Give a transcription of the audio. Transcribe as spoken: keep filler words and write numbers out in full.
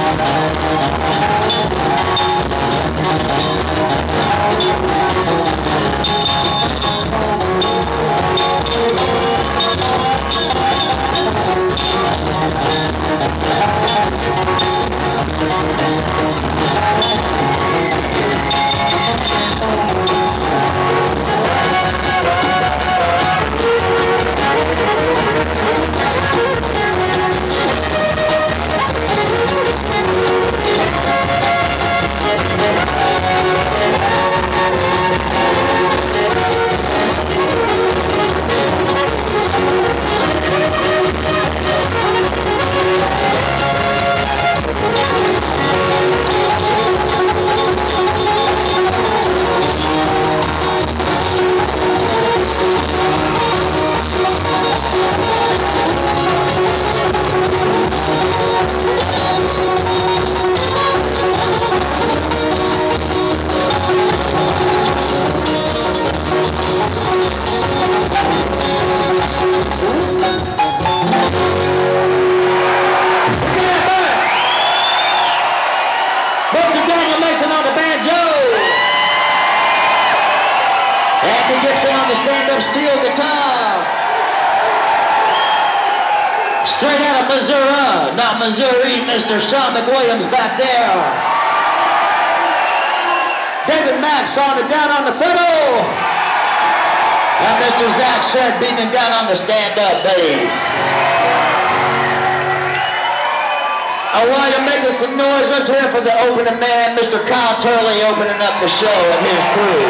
stand-up steel guitar. Straight out of Missouri, not Missouri, Mister Sean McWilliams back there. David Max on it down on the fiddle. And Mister Zach Shed beating down on the stand-up bass. I want you to make some noise. Let's hear for the opening man, Mister Kyle Turley, opening up the show and his crew.